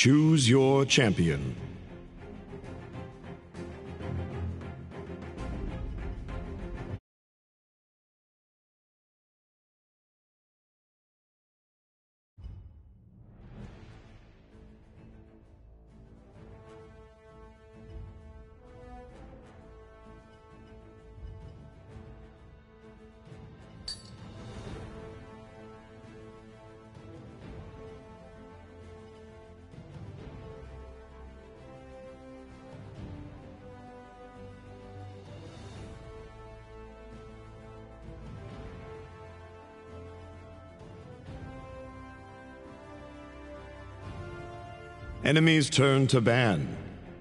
Choose your champion. Enemies turn to ban.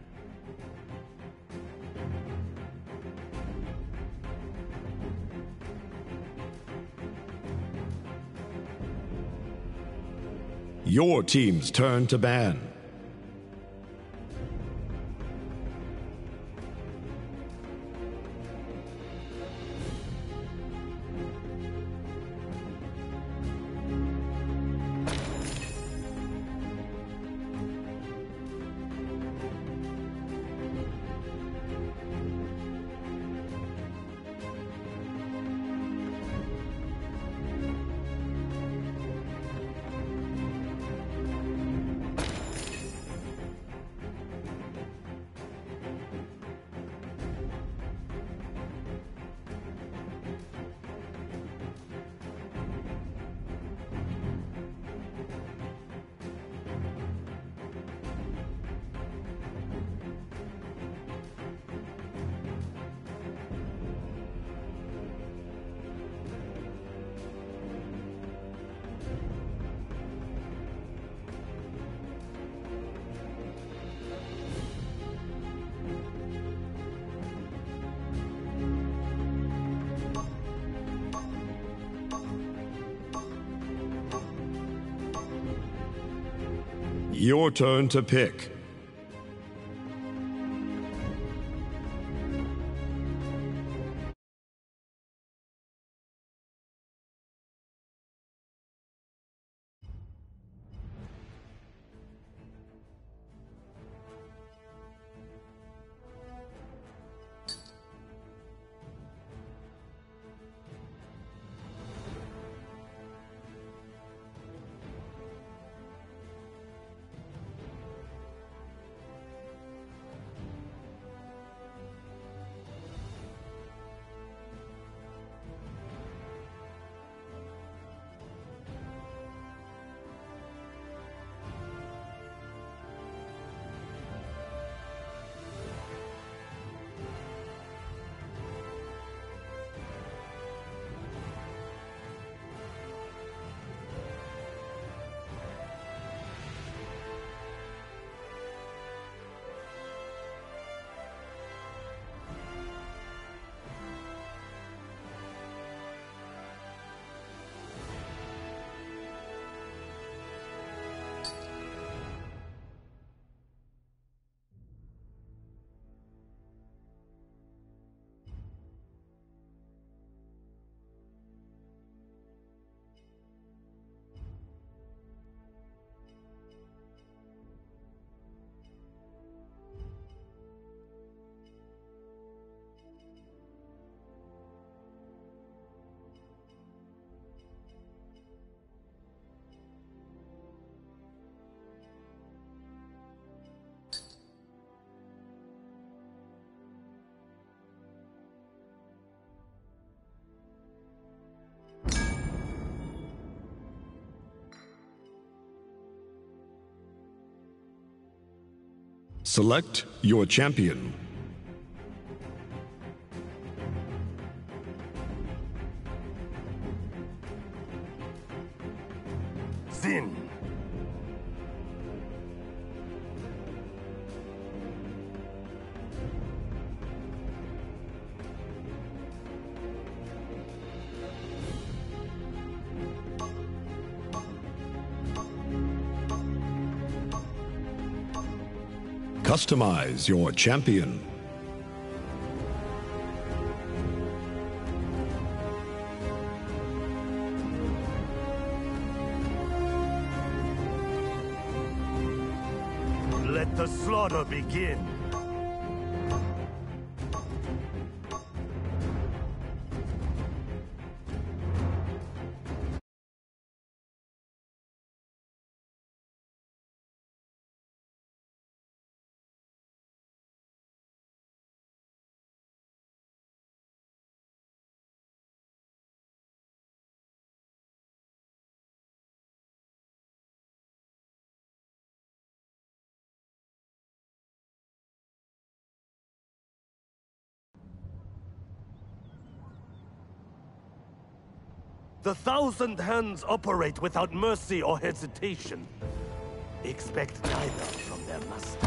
Your team's turn to ban. Your turn to pick. Select your champion. Sin. Customize your champion. Let the slaughter begin. The Thousand Hands operate without mercy or hesitation. Expect neither from their master.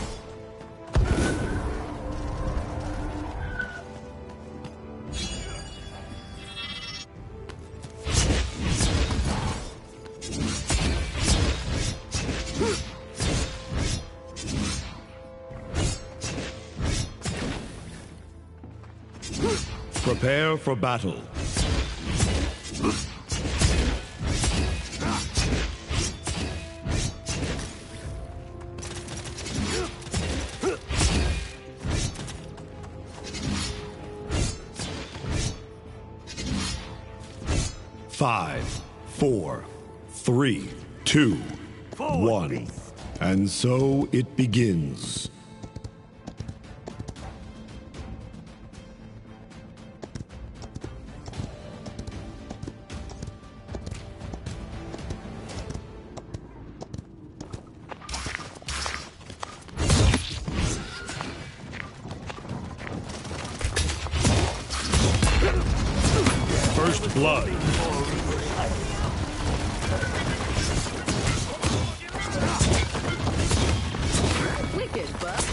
Prepare for battle. Five, four, three, two, one. And so it begins. First blood. Wicked, Buck.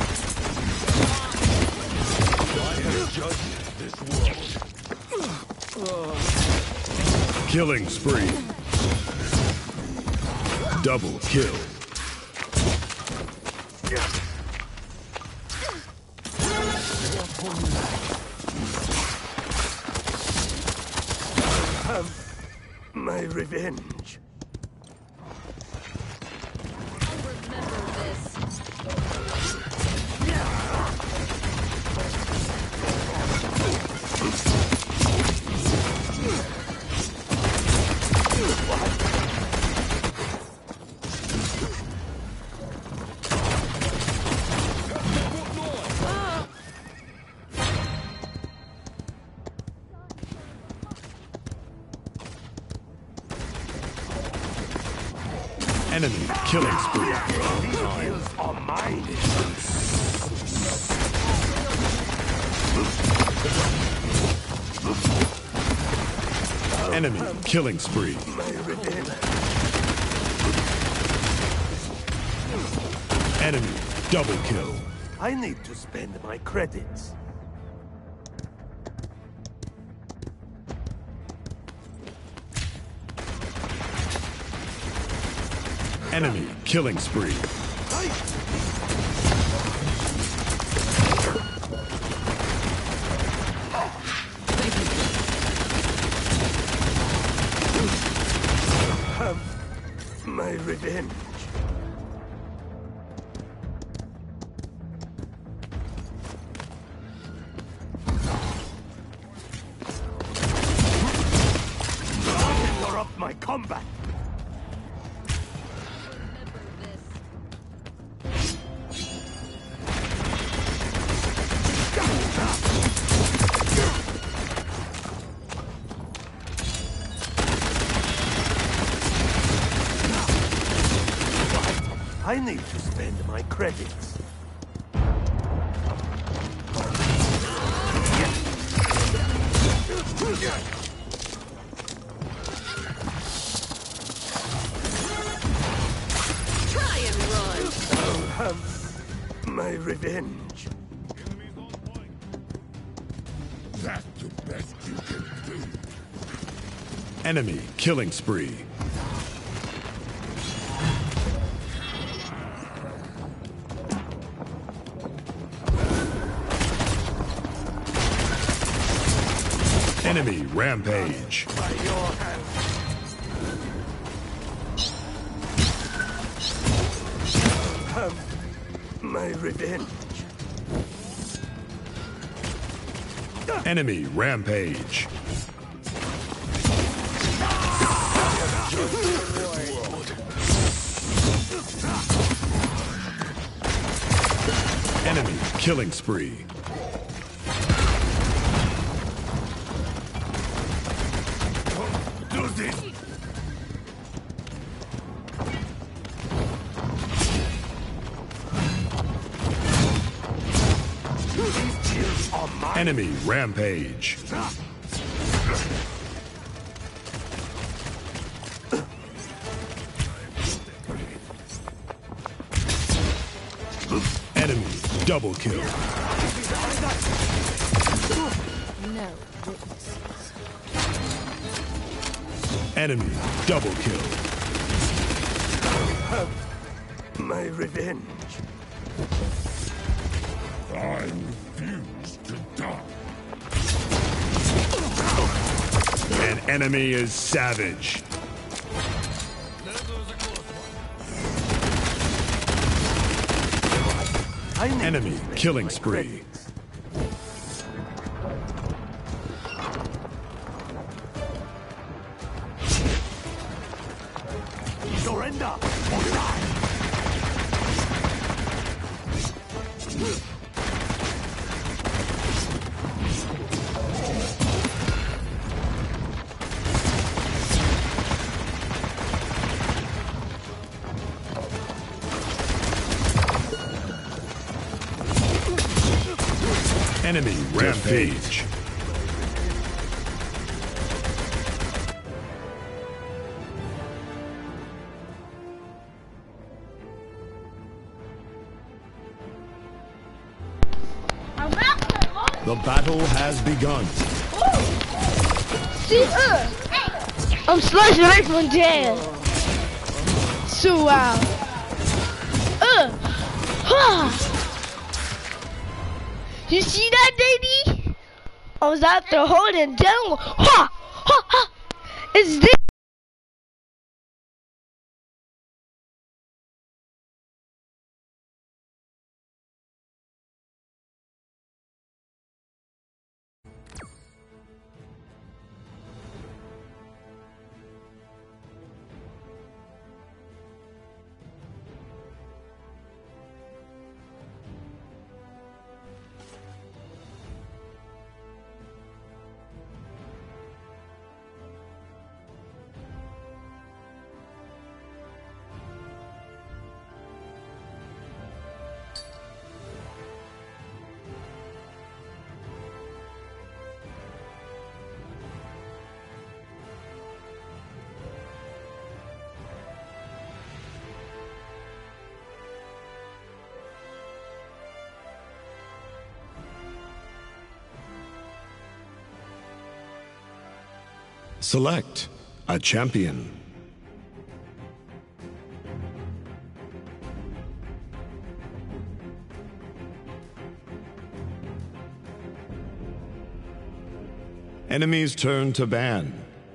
I have judged this world. Killing spree. Double kill. My revenge. Remember this. Enemy killing spree. These kills are mine. Enemy killing spree. My revenge. Enemy double kill. I need to spend my credits. Enemy killing spree. My revenge. Interrupt my combat. I need to spend my credits. Try and run. I'll have my revenge. That's the best you can do. Enemy killing spree. Enemy rampage. By your hand. My revenge. Enemy rampage. Enemy killing spree. Do this! These kills are mine. Enemy rampage. Enemy double kill. No witnesses. Enemy double kill. My revenge. I refuse to die. An enemy is savage. Enemy killing spree. Surrender or die. Enemy rampage. The battle has begun. See, I'm slicing right from jail. So wow. You see that, baby? I was out there holding down. Ha! Ha! Ha! It's this. Select a champion. Enemies turn to ban.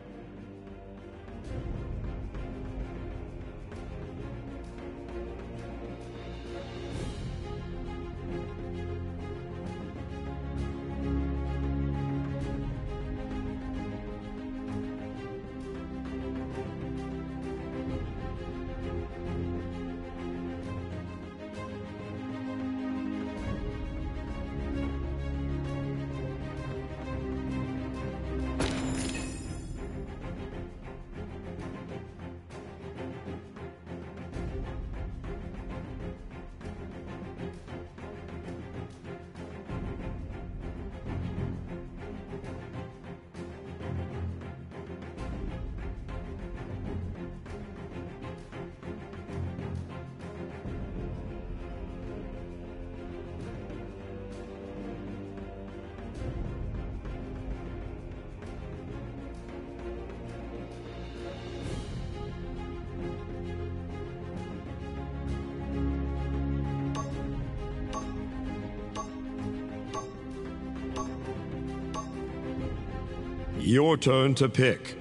Your turn to pick.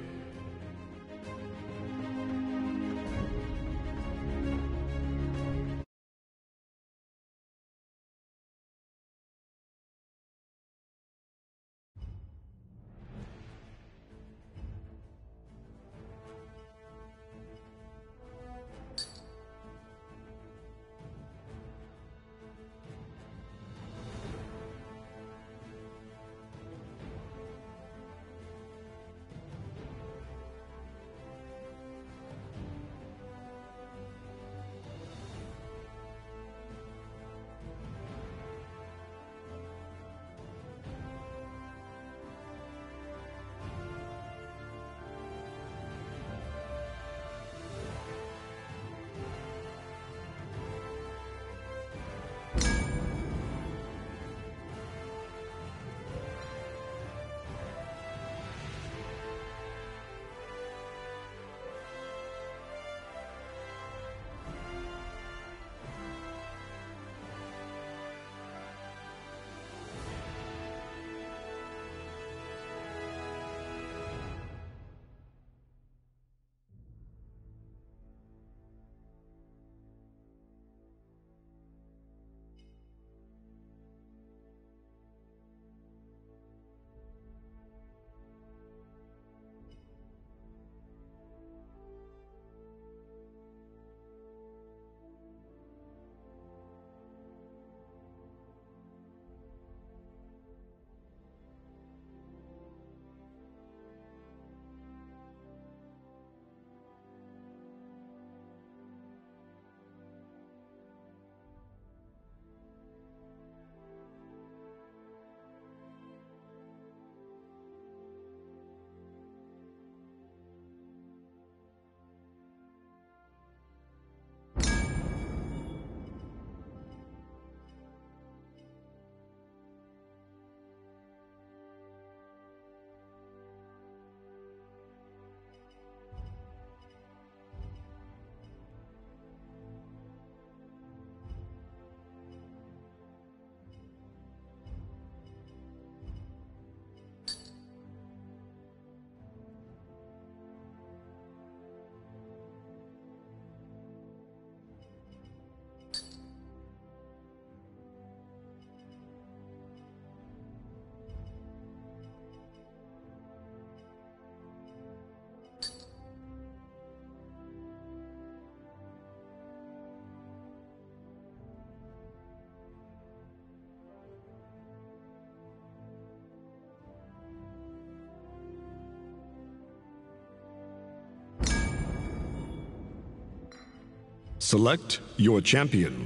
Select your champion.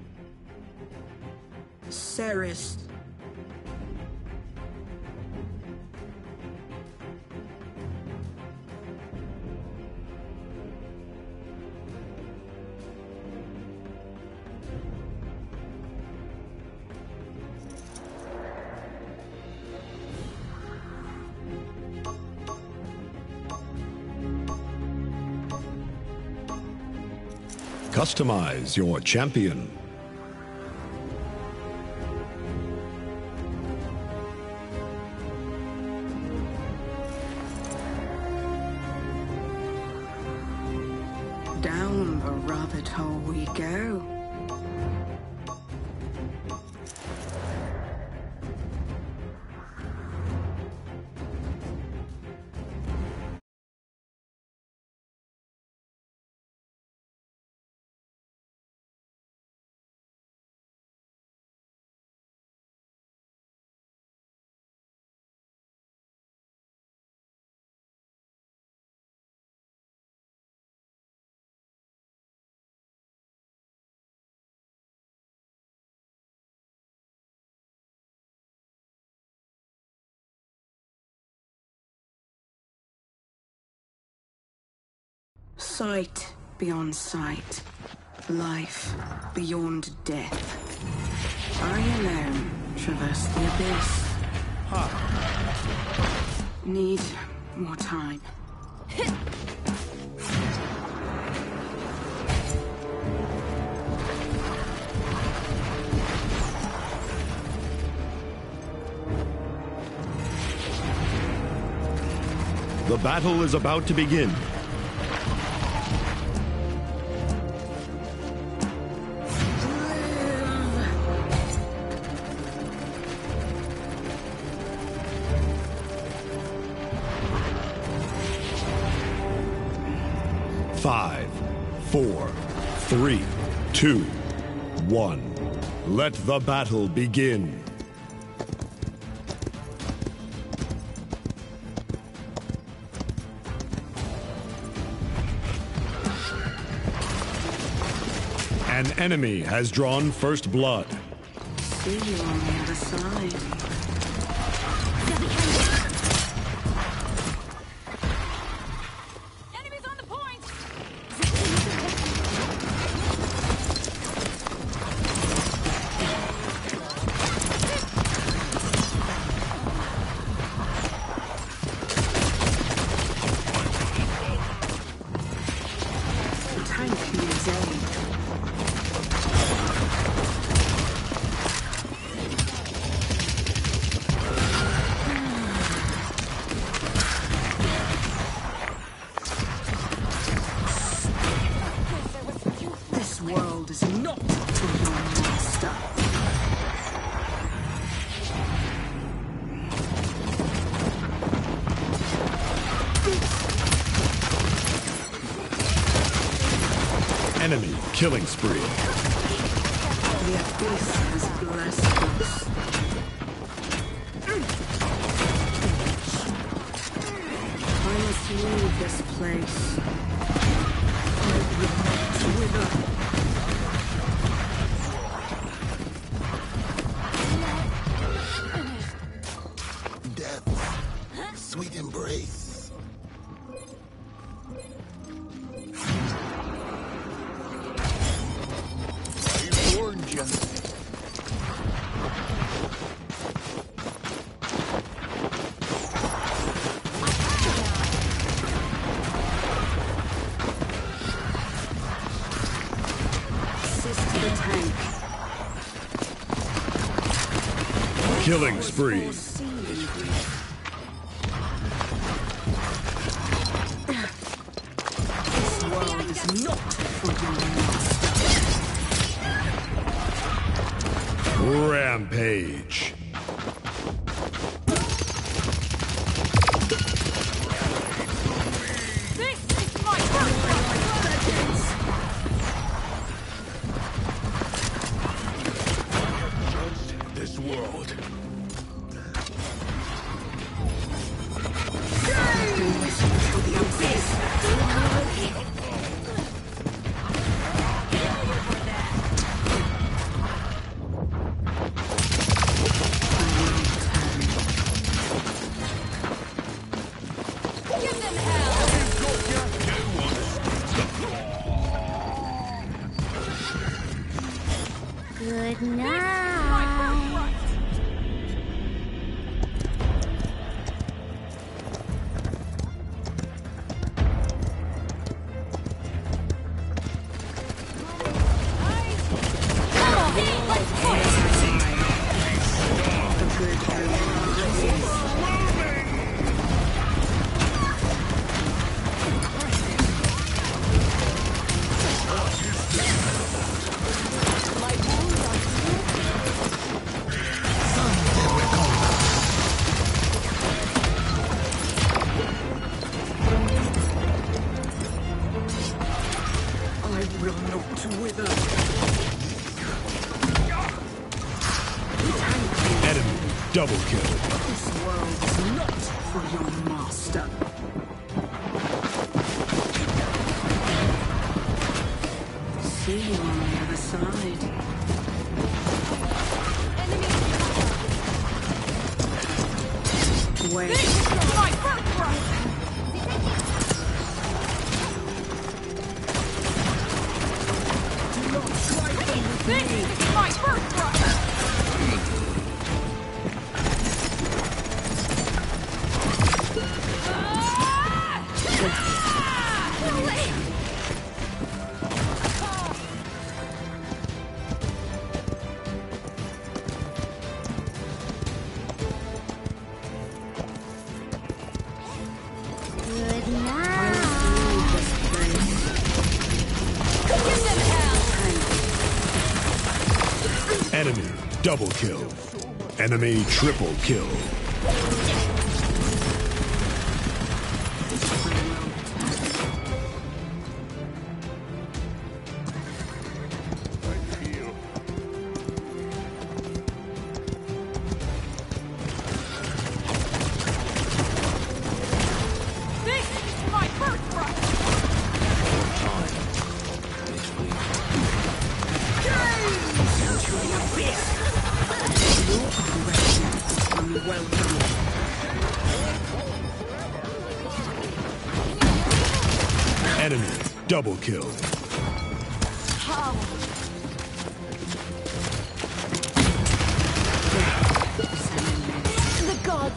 Ceres. Customize your champion. Down the rabbit hole we go. Sight beyond sight. Life beyond death. I alone traverse the abyss. Need more time. The battle is about to begin. Five, 4, 3, 2, 1. Let the battle begin. An enemy has drawn first blood. See you on the other side. Enemies on the point! 'Enemy killing spree. The abyss has blessed us. I must leave this place. I will not wither. Death, sweet embrace. I warned you. Assist the tank. Killing spree. This world is not for your master. Rampage. This is my This world. Good This is my night. birthright. Come on, let's push. The good rises. I will not wither. Enemy double kill. This world is not for your master. See you on the other side. Wait. This is my birthright. This is my birthright. Good night. Leave this place. Give them hell. Enemy double kill. Enemy triple kill. This is my birthright. Welcome. Enemy double kill. The gods.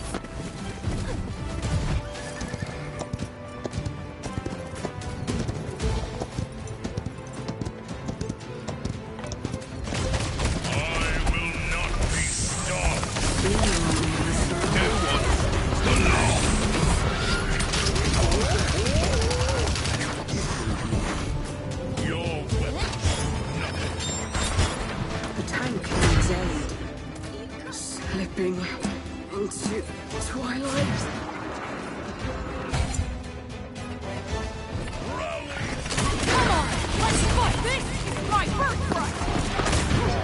The tank needs aid. Slipping into twilight. Come on, let's fight. This is my birthright.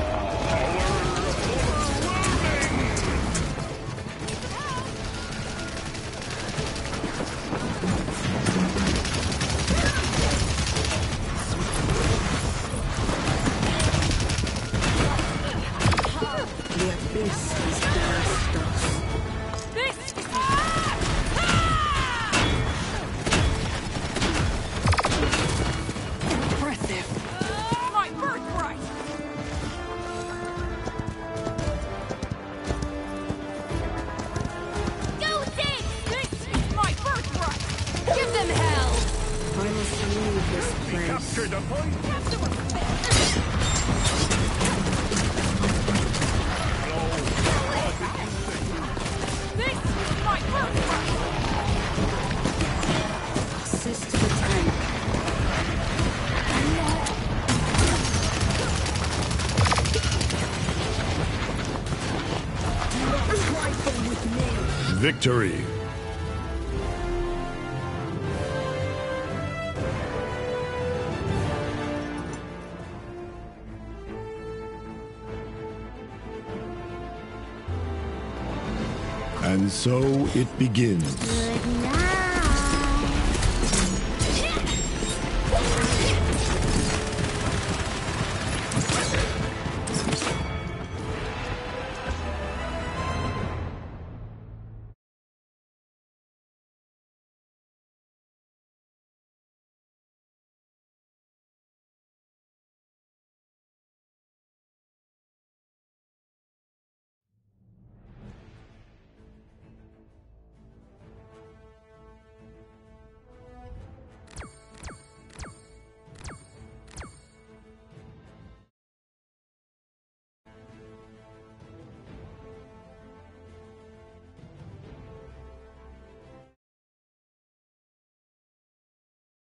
The abyss has burst us. This is impressive. My birthright. Go dig. This is my birthright. Give them hell. I must leave this place. Capture the point. This is my birthright. Assist the tank. Do not trifle with me. Victory. And so it begins. Good night.